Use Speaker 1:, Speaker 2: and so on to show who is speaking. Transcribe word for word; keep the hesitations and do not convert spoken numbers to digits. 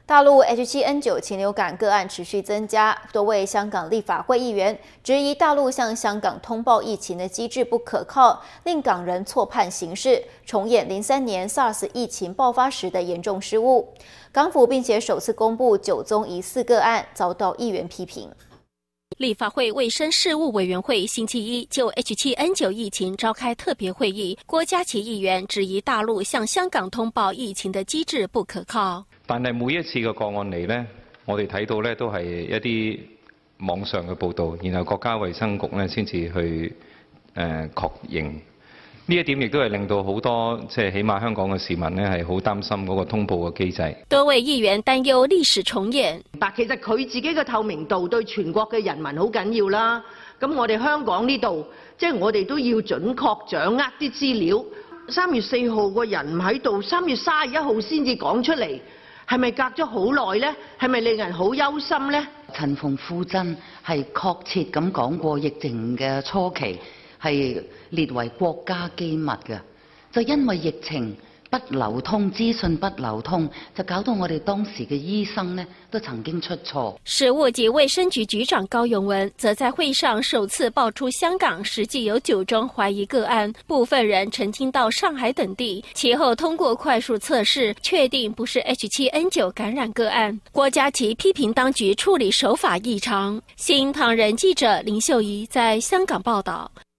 Speaker 1: 大陆 H 七 N 九 禽流感个案持续增加，多位香港立法会议员质疑大陆向香港通报疫情的机制不可靠，令港人错判形势，重演零三年 SARS 疫情爆发时的严重失误。港府并且首次公布九宗疑似个案，遭到议员批评。
Speaker 2: 立法会卫生事务委员会星期一就 H 七 N 九 疫情召開特別會議，郭家麒議員質疑大陸向香港通報疫情的機制不可靠。
Speaker 3: 但係每一次嘅個案嚟呢，我哋睇到呢都係一啲網上嘅報導，然後國家衛生局呢先至去誒確認。 呢一點亦都係令到好多即係起碼香港嘅市民呢係好擔心嗰個通報嘅機制。
Speaker 2: 多位議員擔憂歷史重演。
Speaker 4: 嗱，其實佢自己嘅透明度對全國嘅人民好緊要啦。咁我哋香港呢度，即係我哋都要準確掌握啲資料。三月四號個人唔喺度，三月三十一號先至講出嚟，係咪隔咗好耐呢？係咪令人好憂心呢？
Speaker 5: 陳馮富珍係確切咁講過疫情嘅初期。 係列為國家機密嘅，就因為疫情不流通，資訊不流通，就搞到我哋當時嘅醫生呢都曾經出錯。
Speaker 2: 食物及衛生局局長高永文則在會上首次爆出香港實際有九宗懷疑個案，部分人曾經到上海等地，其後通過快速測試，確定不是 H 七 N 九 感染個案。郭家麒批評當局處理手法異常。新唐人記者林秀儀在香港報道。